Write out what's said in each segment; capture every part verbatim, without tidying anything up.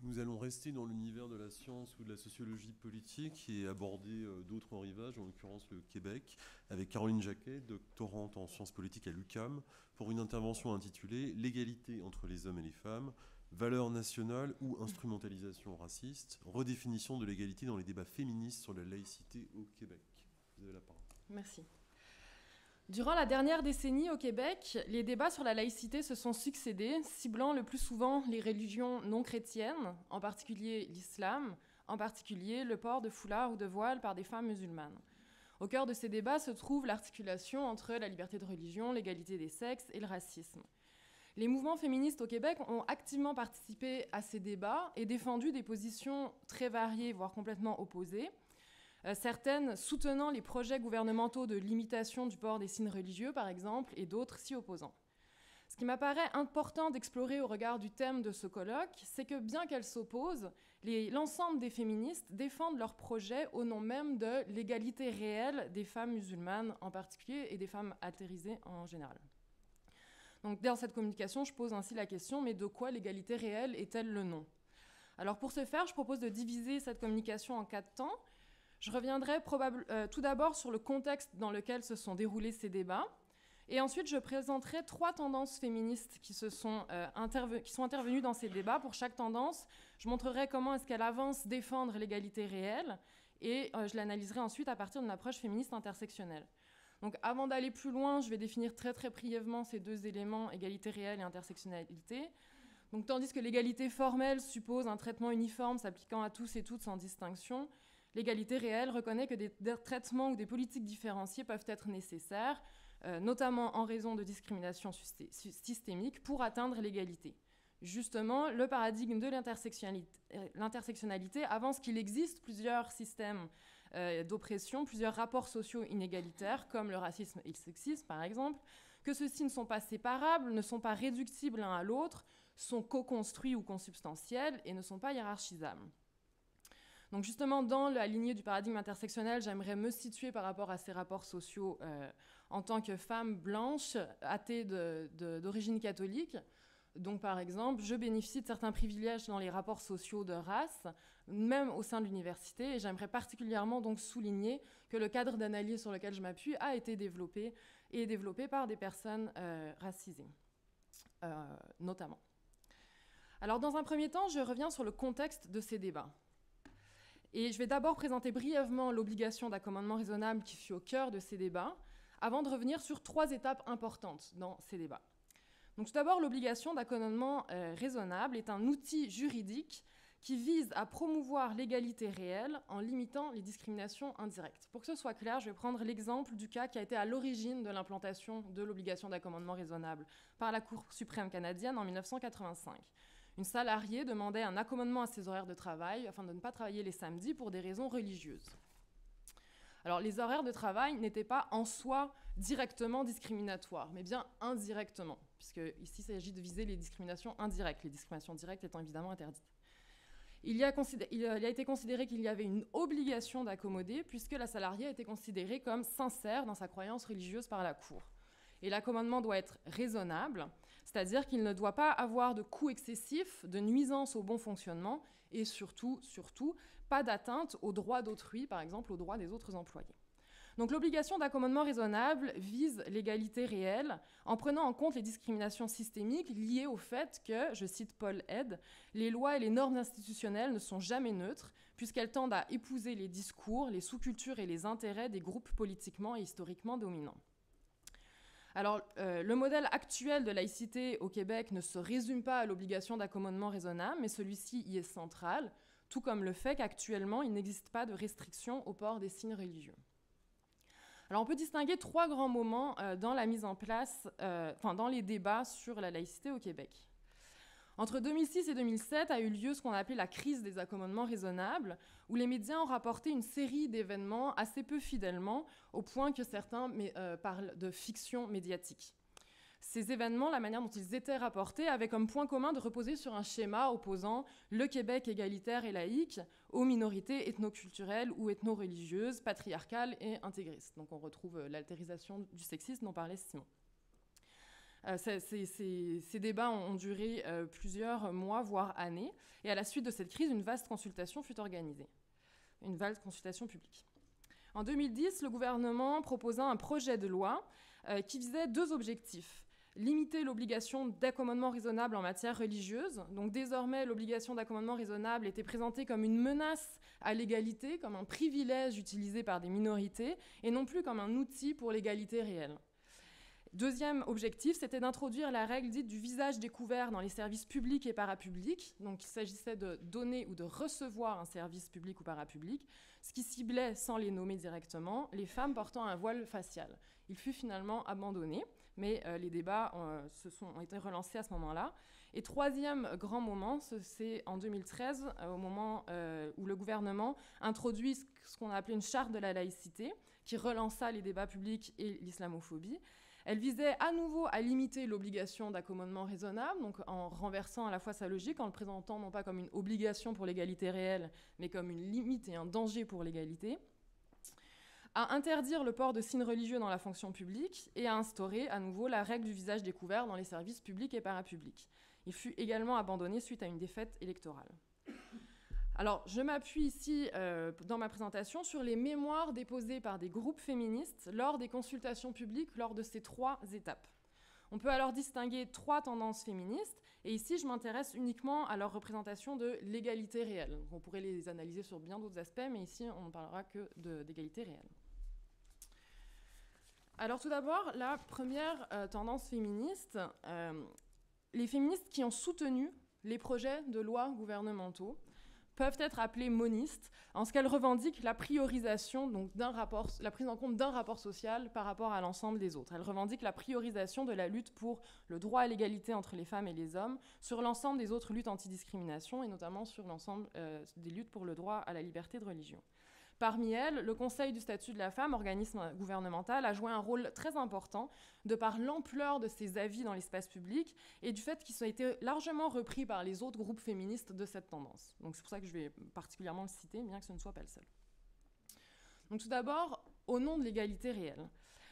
Nous allons rester dans l'univers de la science ou de la sociologie politique et aborder euh, d'autres rivages, en l'occurrence le Québec, avec Caroline Jacquet, doctorante en sciences politiques à l'U Q A M, pour une intervention intitulée « L'égalité entre les hommes et les femmes, valeurs nationales ou instrumentalisation raciste, redéfinition de l'égalité dans les débats féministes sur la laïcité au Québec ». Vous avez la parole. Merci. Durant la dernière décennie au Québec, les débats sur la laïcité se sont succédés, ciblant le plus souvent les religions non chrétiennes, en particulier l'islam, en particulier le port de foulard ou de voile par des femmes musulmanes. Au cœur de ces débats se trouve l'articulation entre la liberté de religion, l'égalité des sexes et le racisme. Les mouvements féministes au Québec ont activement participé à ces débats et défendu des positions très variées, voire complètement opposées, certaines soutenant les projets gouvernementaux de limitation du port des signes religieux, par exemple, et d'autres s'y opposant. Ce qui m'apparaît important d'explorer au regard du thème de ce colloque, c'est que bien qu'elles s'opposent, l'ensemble des féministes défendent leurs projets au nom même de l'égalité réelle des femmes musulmanes en particulier et des femmes altérisées en général. Donc, dans cette communication, je pose ainsi la question, mais de quoi l'égalité réelle est-elle le nom ? Alors, pour ce faire, je propose de diviser cette communication en quatre temps. Je reviendrai probable, euh, tout d'abord sur le contexte dans lequel se sont déroulés ces débats, et ensuite je présenterai trois tendances féministes qui, se sont, euh, interve- qui sont intervenues dans ces débats. Pour chaque tendance, je montrerai comment est-ce qu'elle avance défendre l'égalité réelle, et euh, je l'analyserai ensuite à partir d'une approche féministe intersectionnelle. Donc avant d'aller plus loin, je vais définir très très brièvement ces deux éléments, égalité réelle et intersectionnalité. Donc, tandis que l'égalité formelle suppose un traitement uniforme s'appliquant à tous et toutes sans distinction, l'égalité réelle reconnaît que des, des traitements ou des politiques différenciées peuvent être nécessaires, euh, notamment en raison de discriminations systémiques, pour atteindre l'égalité. Justement, le paradigme de l'intersectionnalité, euh, l'intersectionnalité avance qu'il existe plusieurs systèmes euh, d'oppression, plusieurs rapports sociaux inégalitaires, comme le racisme et le sexisme, par exemple, que ceux-ci ne sont pas séparables, ne sont pas réductibles l'un à l'autre, sont co-construits ou consubstantiels et ne sont pas hiérarchisables. Donc justement, dans la lignée du paradigme intersectionnel, j'aimerais me situer par rapport à ces rapports sociaux euh, en tant que femme blanche, athée de, de, d'origine catholique. Donc par exemple, je bénéficie de certains privilèges dans les rapports sociaux de race, même au sein de l'université, et j'aimerais particulièrement donc souligner que le cadre d'analyse sur lequel je m'appuie a été développé, et développé par des personnes euh, racisées, euh, notamment. Alors dans un premier temps, je reviens sur le contexte de ces débats. Et je vais d'abord présenter brièvement l'obligation d'accommodement raisonnable qui fut au cœur de ces débats, avant de revenir sur trois étapes importantes dans ces débats. Donc tout d'abord, l'obligation d'accommodement euh, raisonnable est un outil juridique qui vise à promouvoir l'égalité réelle en limitant les discriminations indirectes. Pour que ce soit clair, je vais prendre l'exemple du cas qui a été à l'origine de l'implantation de l'obligation d'accommodement raisonnable par la Cour suprême canadienne en mille neuf cent quatre-vingt-cinq. Une salariée demandait un accommodement à ses horaires de travail afin de ne pas travailler les samedis pour des raisons religieuses. Alors, les horaires de travail n'étaient pas en soi directement discriminatoires, mais bien indirectement, puisque ici, il s'agit de viser les discriminations indirectes, les discriminations directes étant évidemment interdites. Il y a, considé- il a été considéré qu'il y avait une obligation d'accommoder, puisque la salariée a été considérée comme sincère dans sa croyance religieuse par la Cour. Et l'accommodement doit être raisonnable, c'est-à-dire qu'il ne doit pas avoir de coûts excessifs, de nuisances au bon fonctionnement, et surtout, surtout, pas d'atteinte aux droits d'autrui, par exemple aux droits des autres employés. Donc l'obligation d'accommodement raisonnable vise l'égalité réelle en prenant en compte les discriminations systémiques liées au fait que, je cite Paul Ed, les lois et les normes institutionnelles ne sont jamais neutres puisqu'elles tendent à épouser les discours, les sous-cultures et les intérêts des groupes politiquement et historiquement dominants. Alors, euh, le modèle actuel de laïcité au Québec ne se résume pas à l'obligation d'accommodement raisonnable, mais celui-ci y est central, tout comme le fait qu'actuellement, il n'existe pas de restriction au port des signes religieux. Alors, on peut distinguer trois grands moments euh, dans la mise en place, euh, enfin, dans les débats sur la laïcité au Québec. Entre deux mille six et deux mille sept a eu lieu ce qu'on a appelé la crise des accommodements raisonnables, où les médias ont rapporté une série d'événements assez peu fidèlement, au point que certains mais, euh, parlent de fiction médiatique. Ces événements, la manière dont ils étaient rapportés, avaient comme point commun de reposer sur un schéma opposant le Québec égalitaire et laïque aux minorités ethnoculturelles ou ethno-religieuses, patriarcales et intégristes. Donc on retrouve l'altérisation du sexisme dont parlait Simon. Euh, ces, ces, ces, ces débats ont, ont duré euh, plusieurs mois, voire années. Et à la suite de cette crise, une vaste consultation fut organisée. Une vaste consultation publique. En deux mille dix, le gouvernement proposa un projet de loi euh, qui visait deux objectifs. Limiter l'obligation d'accommodement raisonnable en matière religieuse. Donc désormais, l'obligation d'accommodement raisonnable était présentée comme une menace à l'égalité, comme un privilège utilisé par des minorités, et non plus comme un outil pour l'égalité réelle. Deuxième objectif, c'était d'introduire la règle dite du visage découvert dans les services publics et parapublics. Donc il s'agissait de donner ou de recevoir un service public ou parapublic, ce qui ciblait, sans les nommer directement, les femmes portant un voile facial. Il fut finalement abandonné, mais euh, les débats euh, se sont, ont été relancés à ce moment-là. Et troisième grand moment, c'est en deux mille treize, euh, au moment euh, où le gouvernement introduit ce qu'on a appelé une charte de la laïcité, qui relança les débats publics et l'islamophobie. Elle visait à nouveau à limiter l'obligation d'accommodement raisonnable, donc en renversant à la fois sa logique, en le présentant non pas comme une obligation pour l'égalité réelle, mais comme une limite et un danger pour l'égalité, à interdire le port de signes religieux dans la fonction publique et à instaurer à nouveau la règle du visage découvert dans les services publics et parapublics. Il fut également abandonné suite à une défaite électorale. Alors, je m'appuie ici, euh, dans ma présentation, sur les mémoires déposées par des groupes féministes lors des consultations publiques lors de ces trois étapes. On peut alors distinguer trois tendances féministes, et ici, je m'intéresse uniquement à leur représentation de l'égalité réelle. On pourrait les analyser sur bien d'autres aspects, mais ici, on ne parlera que d'égalité réelle. Alors, tout d'abord, la première euh, tendance féministe, euh, les féministes qui ont soutenu les projets de loi gouvernementaux peuvent être appelées monistes, en ce qu'elles revendiquent la priorisation, donc d'un rapport, la prise en compte d'un rapport social par rapport à l'ensemble des autres. Elles revendiquent la priorisation de la lutte pour le droit à l'égalité entre les femmes et les hommes sur l'ensemble des autres luttes antidiscrimination, et notamment sur l'ensemble euh, des luttes pour le droit à la liberté de religion. Parmi elles, le Conseil du statut de la femme, organisme gouvernemental, a joué un rôle très important de par l'ampleur de ses avis dans l'espace public et du fait qu'ils ont été largement repris par les autres groupes féministes de cette tendance. Donc c'est pour ça que je vais particulièrement le citer, bien que ce ne soit pas le seul. Donc tout d'abord, au nom de l'égalité réelle.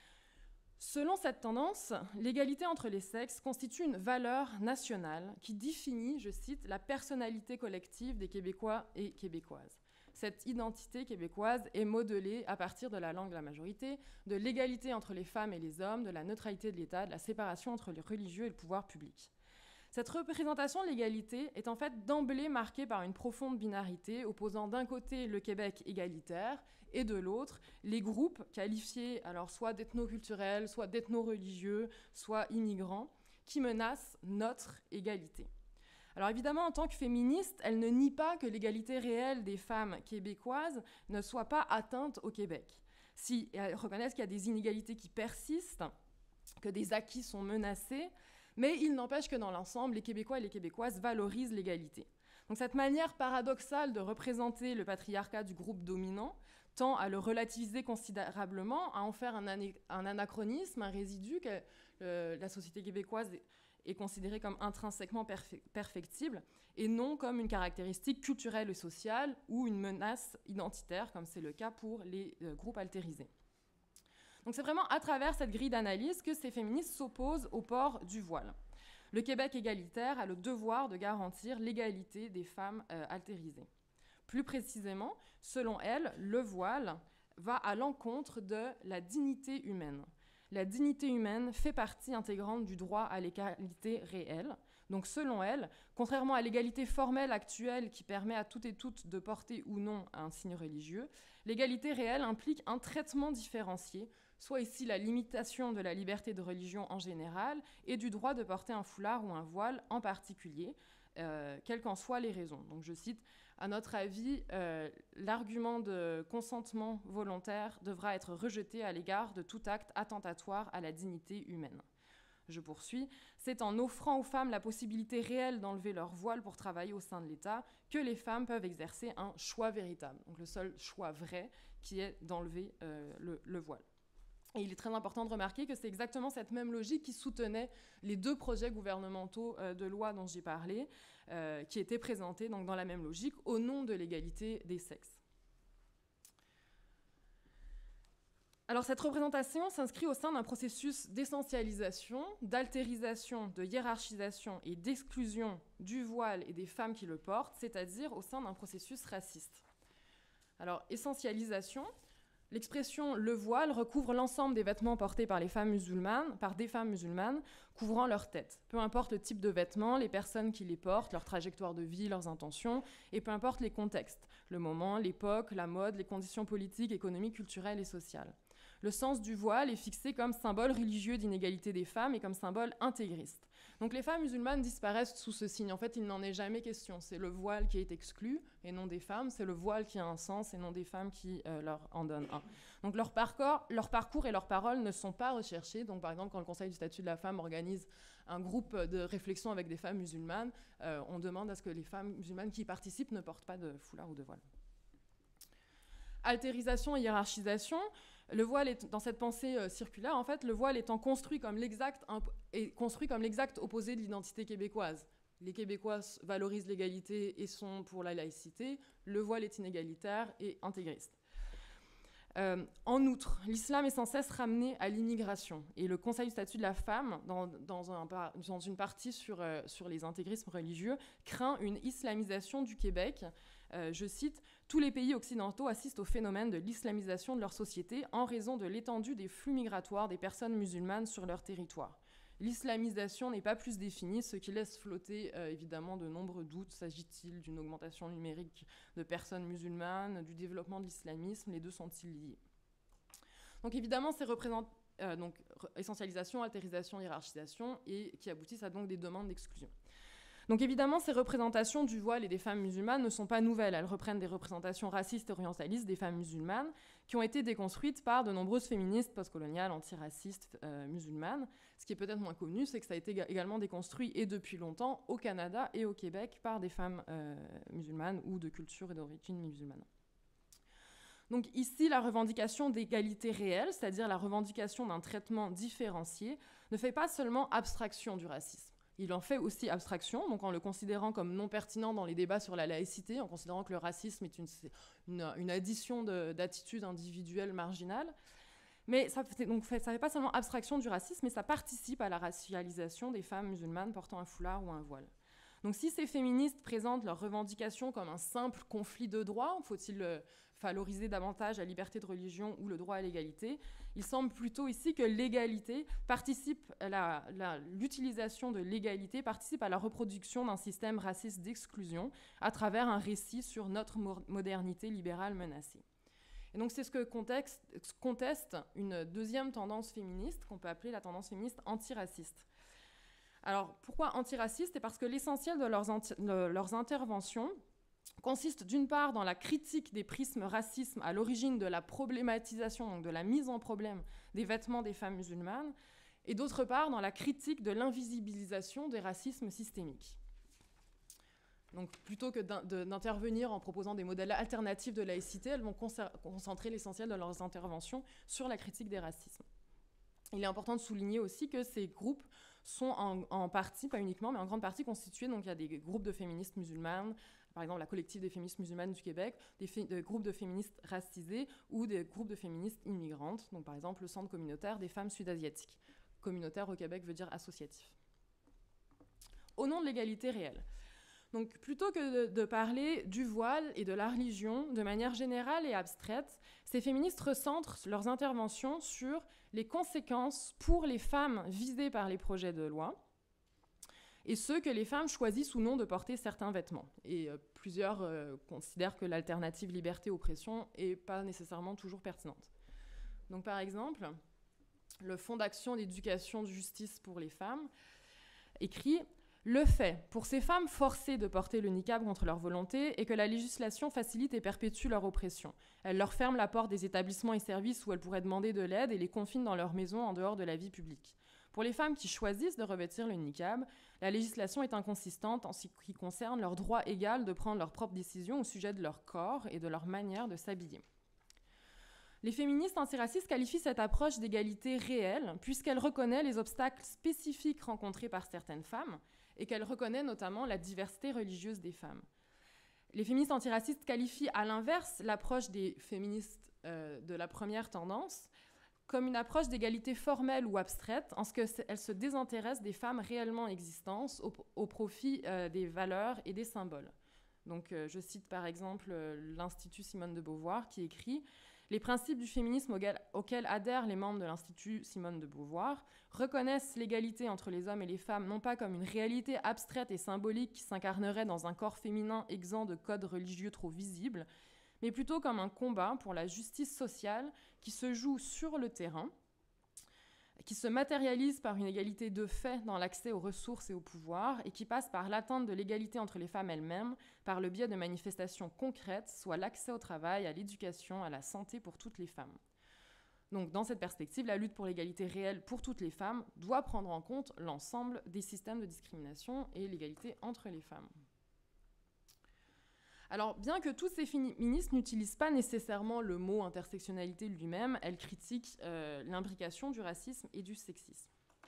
Selon cette tendance, l'égalité entre les sexes constitue une valeur nationale qui définit, je cite, la personnalité collective des Québécois et Québécoises. Cette identité québécoise est modelée à partir de la langue de la majorité, de l'égalité entre les femmes et les hommes, de la neutralité de l'État, de la séparation entre les religieux et le pouvoir public. Cette représentation de l'égalité est en fait d'emblée marquée par une profonde binarité, opposant d'un côté le Québec égalitaire et de l'autre les groupes qualifiés alors soit d'ethnoculturels, soit d'ethno-religieux, soit immigrants, qui menacent notre égalité. Alors évidemment, en tant que féministe, elle ne nie pas que l'égalité réelle des femmes québécoises ne soit pas atteinte au Québec. Si elles reconnaissent qu'il y a des inégalités qui persistent, que des acquis sont menacés, mais il n'empêche que dans l'ensemble, les Québécois et les Québécoises valorisent l'égalité. Donc cette manière paradoxale de représenter le patriarcat du groupe dominant tend à le relativiser considérablement, à en faire un, un anachronisme, un résidu que euh, la société québécoise est, est considérée comme intrinsèquement perfe- perfectible et non comme une caractéristique culturelle et sociale ou une menace identitaire, comme c'est le cas pour les euh, groupes altérisés. Donc c'est vraiment à travers cette grille d'analyse que ces féministes s'opposent au port du voile. Le Québec égalitaire a le devoir de garantir l'égalité des femmes euh, altérisées. Plus précisément, selon elles, le voile va à l'encontre de la dignité humaine. La dignité humaine fait partie intégrante du droit à l'égalité réelle. Donc selon elle, contrairement à l'égalité formelle actuelle qui permet à toutes et toutes de porter ou non un signe religieux, l'égalité réelle implique un traitement différencié, soit ici la limitation de la liberté de religion en général et du droit de porter un foulard ou un voile en particulier, euh, quelles qu'en soient les raisons. Donc je cite, à notre avis, euh, l'argument de consentement volontaire devra être rejeté à l'égard de tout acte attentatoire à la dignité humaine. Je poursuis, c'est en offrant aux femmes la possibilité réelle d'enlever leur voile pour travailler au sein de l'État que les femmes peuvent exercer un choix véritable, donc le seul choix vrai qui est d'enlever euh, le, le voile. Et il est très important de remarquer que c'est exactement cette même logique qui soutenait les deux projets gouvernementaux euh, de loi dont j'ai parlé, euh, qui étaient présentés donc, dans la même logique au nom de l'égalité des sexes. Alors cette représentation s'inscrit au sein d'un processus d'essentialisation, d'altérisation, de hiérarchisation et d'exclusion du voile et des femmes qui le portent, c'est-à-dire au sein d'un processus raciste. Alors essentialisation, l'expression « le voile » recouvre l'ensemble des vêtements portés par les femmes musulmanes, par des femmes musulmanes, couvrant leur tête. Peu importe le type de vêtements, les personnes qui les portent, leur trajectoire de vie, leurs intentions, et peu importe les contextes, le moment, l'époque, la mode, les conditions politiques, économiques, culturelles et sociales. Le sens du voile est fixé comme symbole religieux d'inégalité des femmes et comme symbole intégriste. Donc les femmes musulmanes disparaissent sous ce signe. En fait, il n'en est jamais question. C'est le voile qui est exclu et non des femmes. C'est le voile qui a un sens et non des femmes qui euh, leur en donnent un. Donc leur parcours, leur parcours et leurs paroles ne sont pas recherchés. Donc par exemple, quand le Conseil du statut de la femme organise un groupe de réflexion avec des femmes musulmanes, euh, on demande à ce que les femmes musulmanes qui y participent ne portent pas de foulard ou de voile. Altérisation et hiérarchisation. Le voile est, dans cette pensée euh, circulaire, en fait, le voile étant construit comme l'exact imp- est construit comme l'exact opposé de l'identité québécoise. Les Québécois valorisent l'égalité et sont pour la laïcité. Le voile est inégalitaire et intégriste. Euh, en outre, l'islam est sans cesse ramené à l'immigration. Et le Conseil du statut de la femme, dans, dans, un, dans une partie sur, euh, sur les intégrismes religieux, craint une islamisation du Québec. Euh, je cite, « Tous les pays occidentaux assistent au phénomène de l'islamisation de leur société en raison de l'étendue des flux migratoires des personnes musulmanes sur leur territoire. L'islamisation n'est pas plus définie, ce qui laisse flotter euh, évidemment de nombreux doutes. S'agit-il d'une augmentation numérique de personnes musulmanes, du développement de l'islamisme? Les deux sont-ils liés ?» Donc évidemment, ces représent... euh, donc, essentialisation, altérisation, hiérarchisation, et qui aboutissent à donc des demandes d'exclusion. Donc évidemment, ces représentations du voile et des femmes musulmanes ne sont pas nouvelles. Elles reprennent des représentations racistes et orientalistes des femmes musulmanes qui ont été déconstruites par de nombreuses féministes postcoloniales, antiracistes, euh, musulmanes. Ce qui est peut-être moins connu, c'est que ça a été également déconstruit, et depuis longtemps, au Canada et au Québec, par des femmes euh, musulmanes ou de culture et d'origine musulmane. Donc ici, la revendication d'égalité réelle, c'est-à-dire la revendication d'un traitement différencié, ne fait pas seulement abstraction du racisme. Il en fait aussi abstraction, donc en le considérant comme non pertinent dans les débats sur la laïcité, en considérant que le racisme est une, une, une addition d'attitudes individuelles marginales. Mais ça ne donc fait, fait pas seulement abstraction du racisme, mais ça participe à la racialisation des femmes musulmanes portant un foulard ou un voile. Donc si ces féministes présentent leurs revendications comme un simple conflit de droits, faut-il euh, valoriser davantage la liberté de religion ou le droit à l'égalité, il semble plutôt ici que l'égalité participe, la, la, l'utilisation de l'égalité participe à la reproduction d'un système raciste d'exclusion à travers un récit sur notre modernité libérale menacée. Et donc c'est ce que contexte, conteste une deuxième tendance féministe qu'on peut appeler la tendance féministe antiraciste. Alors pourquoi antiraciste? C'est parce que l'essentiel de leurs, anti- de leurs interventions consiste d'une part dans la critique des prismes racisme à l'origine de la problématisation, donc de la mise en problème des vêtements des femmes musulmanes, et d'autre part dans la critique de l'invisibilisation des racismes systémiques. Donc plutôt que d'intervenir en proposant des modèles alternatifs de laïcité, elles vont concentrer l'essentiel de leurs interventions sur la critique des racismes. Il est important de souligner aussi que ces groupes sont en, en partie, pas uniquement, mais en grande partie constitués. Donc il y a des groupes de féministes musulmanes, par exemple la collective des féministes musulmanes du Québec, des, fé- des groupes de féministes racisées ou des groupes de féministes immigrantes, donc par exemple le Centre communautaire des femmes sud-asiatiques. Communautaire au Québec veut dire associatif. Au nom de l'égalité réelle. Donc plutôt que de, de parler du voile et de la religion de manière générale et abstraite, ces féministes recentrent leurs interventions sur les conséquences pour les femmes visées par les projets de loi et ceux que les femmes choisissent ou non de porter certains vêtements. Et euh, plusieurs euh, considèrent que l'alternative liberté-oppression n'est pas nécessairement toujours pertinente. Donc par exemple, le Fonds d'action d'éducation de justice pour les femmes écrit « Le fait, pour ces femmes forcées de porter le niqab contre leur volonté, est que la législation facilite et perpétue leur oppression. Elle leur ferme la porte des établissements et services où elles pourraient demander de l'aide et les confine dans leur maison en dehors de la vie publique. Pour les femmes qui choisissent de revêtir le niqab, la législation est inconsistante en ce qui concerne leur droit égal de prendre leurs propres décisions au sujet de leur corps et de leur manière de s'habiller. » Les féministes antiracistes qualifient cette approche d'égalité réelle puisqu'elle reconnaît les obstacles spécifiques rencontrés par certaines femmes et qu'elle reconnaît notamment la diversité religieuse des femmes. Les féministes antiracistes qualifient à l'inverse l'approche des féministes euh, de la première tendance comme une approche d'égalité formelle ou abstraite, en ce qu'elle se désintéresse des femmes réellement existantes au, au profit euh, des valeurs et des symboles. Donc, euh, je cite par exemple euh, l'Institut Simone de Beauvoir qui écrit « Les principes du féminisme auquel, auquel adhèrent les membres de l'Institut Simone de Beauvoir reconnaissent l'égalité entre les hommes et les femmes non pas comme une réalité abstraite et symbolique qui s'incarnerait dans un corps féminin exempt de codes religieux trop visibles, mais plutôt comme un combat pour la justice sociale qui se joue sur le terrain, qui se matérialise par une égalité de fait dans l'accès aux ressources et au pouvoir, et qui passe par l'atteinte de l'égalité entre les femmes elles-mêmes, par le biais de manifestations concrètes, soit l'accès au travail, à l'éducation, à la santé pour toutes les femmes. » Donc, dans cette perspective, la lutte pour l'égalité réelle pour toutes les femmes doit prendre en compte l'ensemble des systèmes de discrimination et l'égalité entre les femmes. Alors, bien que tous ces féministes n'utilisent pas nécessairement le mot intersectionnalité lui-même, elles critiquent euh, l'imbrication du racisme et du sexisme.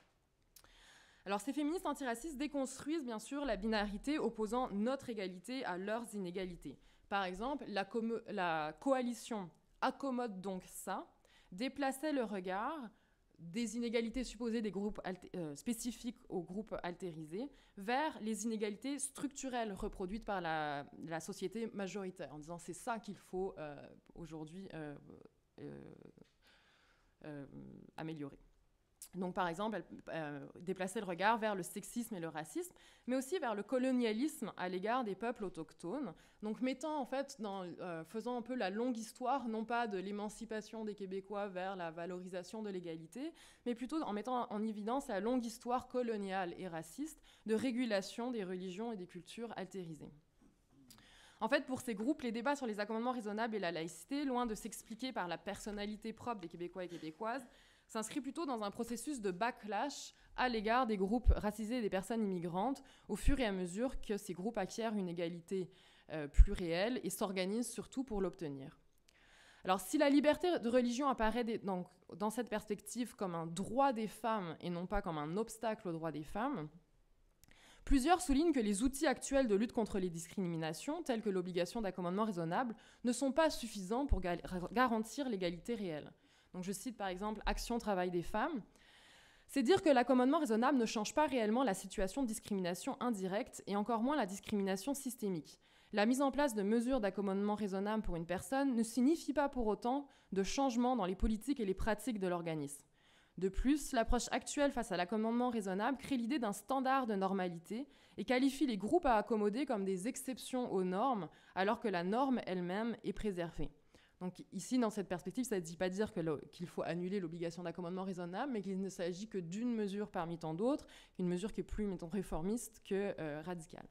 Alors, ces féministes antiracistes déconstruisent bien sûr la binarité opposant notre égalité à leurs inégalités. Par exemple, la, co- la coalition « Accommode donc ça » déplaçait le regard des inégalités supposées des groupes alté- euh, spécifiques aux groupes altérisés vers les inégalités structurelles reproduites par la, la société majoritaire, en disant c'est ça qu'il faut euh, aujourd'hui euh, euh, euh, améliorer. Donc, par exemple, elle euh, déplaçait le regard vers le sexisme et le racisme, mais aussi vers le colonialisme à l'égard des peuples autochtones. Donc, mettant en fait, dans, euh, faisant un peu la longue histoire, non pas de l'émancipation des Québécois vers la valorisation de l'égalité, mais plutôt en mettant en évidence la longue histoire coloniale et raciste de régulation des religions et des cultures altérisées. En fait, pour ces groupes, les débats sur les accommodements raisonnables et la laïcité, loin de s'expliquer par la personnalité propre des Québécois et Québécoises, s'inscrit plutôt dans un processus de backlash à l'égard des groupes racisés et des personnes immigrantes au fur et à mesure que ces groupes acquièrent une égalité euh, plus réelle et s'organisent surtout pour l'obtenir. Alors, si la liberté de religion apparaît des, donc, dans cette perspective comme un droit des femmes et non pas comme un obstacle aux droits des femmes, plusieurs soulignent que les outils actuels de lutte contre les discriminations, tels que l'obligation d'accommodement raisonnable, ne sont pas suffisants pour ga- garantir l'égalité réelle. Donc, je cite par exemple Action Travail des femmes. C'est dire que l'accommodement raisonnable ne change pas réellement la situation de discrimination indirecte et encore moins la discrimination systémique. La mise en place de mesures d'accommodement raisonnable pour une personne ne signifie pas pour autant de changement dans les politiques et les pratiques de l'organisme. De plus, l'approche actuelle face à l'accommodement raisonnable crée l'idée d'un standard de normalité et qualifie les groupes à accommoder comme des exceptions aux normes, alors que la norme elle-même est préservée. Donc ici, dans cette perspective, ça ne dit pas dire que le, qu'il faut annuler l'obligation d'accommodement raisonnable, mais qu'il ne s'agit que d'une mesure parmi tant d'autres, une mesure qui est plus, mettons, réformiste que euh, radicale.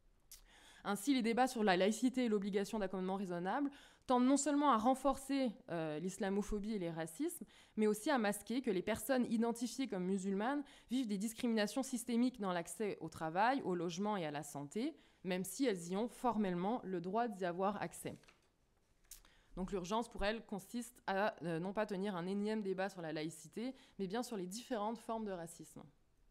Ainsi, les débats sur la laïcité et l'obligation d'accommodement raisonnable tendent non seulement à renforcer euh, l'islamophobie et les racismes, mais aussi à masquer que les personnes identifiées comme musulmanes vivent des discriminations systémiques dans l'accès au travail, au logement et à la santé, même si elles y ont formellement le droit d'y avoir accès. Donc l'urgence pour elle consiste à euh, non pas tenir un énième débat sur la laïcité, mais bien sur les différentes formes de racisme.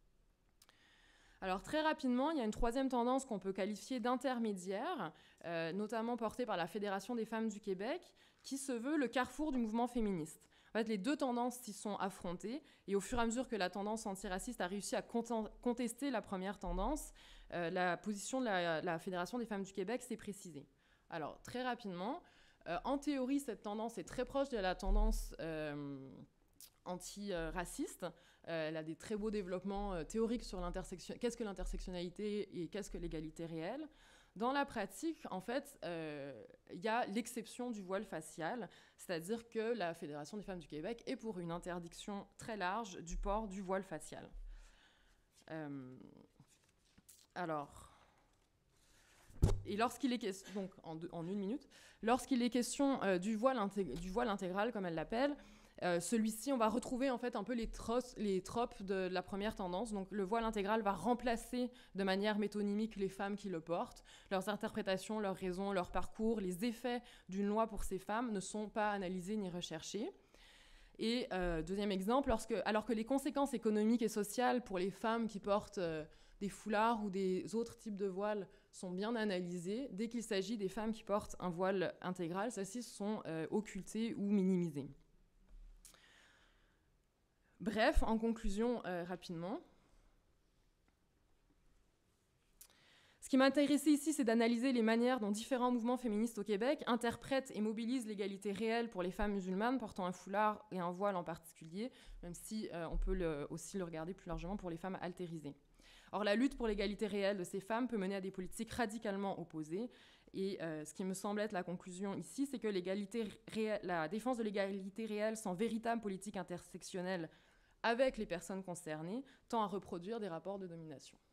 Alors très rapidement, il y a une troisième tendance qu'on peut qualifier d'intermédiaire, euh, notamment portée par la Fédération des femmes du Québec, qui se veut le carrefour du mouvement féministe. En fait, les deux tendances s'y sont affrontées, et au fur et à mesure que la tendance antiraciste a réussi à contester la première tendance, euh, la position de la, la Fédération des femmes du Québec s'est précisée. Alors très rapidement, Euh, en théorie, cette tendance est très proche de la tendance euh, anti-raciste. Euh, elle a des très beaux développements euh, théoriques sur l'intersection. Qu'est-ce que l'intersectionnalité et qu'est-ce que l'égalité réelle. Dans la pratique, en fait, il euh, y a l'exception du voile facial, c'est-à-dire que la Fédération des femmes du Québec est pour une interdiction très large du port du voile facial. Euh, alors... Et lorsqu'il est question, donc en, deux, en une minute, lorsqu'il est question euh, du, voile intég- du voile intégral, comme elle l'appelle, euh, celui-ci, on va retrouver en fait un peu les, tros- les tropes de, de la première tendance. Donc le voile intégral va remplacer de manière métonymique les femmes qui le portent. Leurs interprétations, leurs raisons, leur parcours, les effets d'une loi pour ces femmes ne sont pas analysés ni recherchés. Et euh, deuxième exemple, lorsque, alors que les conséquences économiques et sociales pour les femmes qui portent euh, des foulards ou des autres types de voiles sont bien analysées, dès qu'il s'agit des femmes qui portent un voile intégral, celles-ci sont euh, occultées ou minimisées. Bref, en conclusion, euh, rapidement, ce qui m'intéressait ici, c'est d'analyser les manières dont différents mouvements féministes au Québec interprètent et mobilisent l'égalité réelle pour les femmes musulmanes portant un foulard et un voile en particulier, même si euh, on peut le, aussi le regarder plus largement pour les femmes altérisées. Or, la lutte pour l'égalité réelle de ces femmes peut mener à des politiques radicalement opposées. Et euh, ce qui me semble être la conclusion ici, c'est que l'égalité réelle, la défense de l'égalité réelle sans véritable politique intersectionnelle avec les personnes concernées tend à reproduire des rapports de domination.